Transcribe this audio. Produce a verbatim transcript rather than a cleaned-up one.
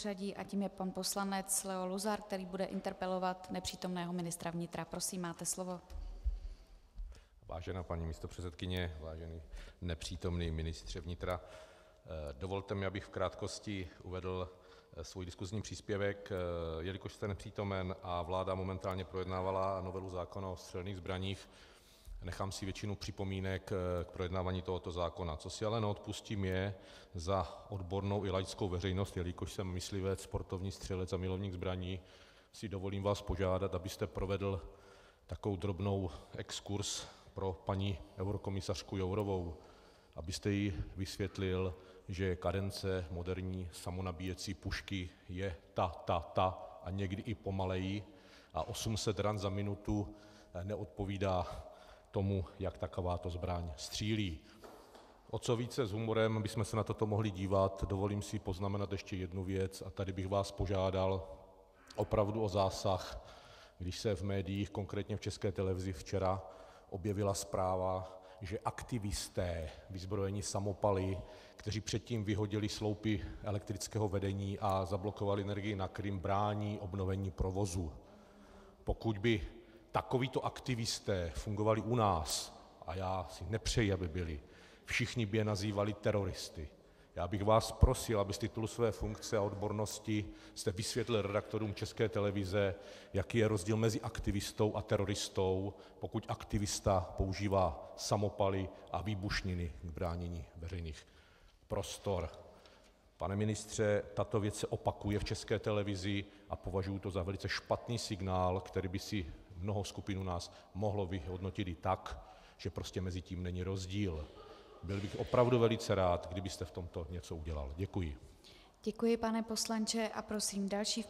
pořadí a tím je pan poslanec Leo Luzar, který bude interpelovat nepřítomného ministra vnitra. Prosím, máte slovo. Vážená paní místopředsedkyně, vážený nepřítomný ministře vnitra, dovolte mi, abych v krátkosti uvedl svůj diskusní příspěvek, jelikož jste nepřítomen a vláda momentálně projednávala novelu zákona o střelných zbraních, nechám si většinu připomínek k projednávání tohoto zákona. Co si ale neodpustím, je za odbornou i laickou veřejnost, jelikož jsem myslivec, sportovní střelec a milovník zbraní, si dovolím vás požádat, abyste provedl takovou drobnou exkurs pro paní eurokomisařku Jourovou, abyste jí vysvětlil, že kadence moderní samonabíjecí pušky je ta, ta, ta a někdy i pomaleji a osm set ran za minutu neodpovídá tomu, jak takováto zbraň střílí. O co více s humorem bychom se na toto mohli dívat, dovolím si poznamenat ještě jednu věc a tady bych vás požádal opravdu o zásah, když se v médiích, konkrétně v České televizi včera, objevila zpráva, že aktivisté vyzbrojení samopaly, kteří předtím vyhodili sloupy elektrického vedení a zablokovali energii na Krym, brání obnovení provozu. Pokud by takovíto aktivisté fungovali u nás, a já si nepřeji, aby byli, všichni by je nazývali teroristy. Já bych vás prosil, aby z titulu své funkce a odbornosti jste vysvětlil redaktorům České televize, jaký je rozdíl mezi aktivistou a teroristou, pokud aktivista používá samopaly a výbušniny k bránění veřejných prostor. Pane ministře, tato věc se opakuje v České televizi a považuji to za velice špatný signál, který by si mnoho skupin u nás mohlo vyhodnotit i tak, že prostě mezi tím není rozdíl. Byl bych opravdu velice rád, kdybyste v tomto něco udělal. Děkuji. Děkuji, pane poslanče, a prosím další v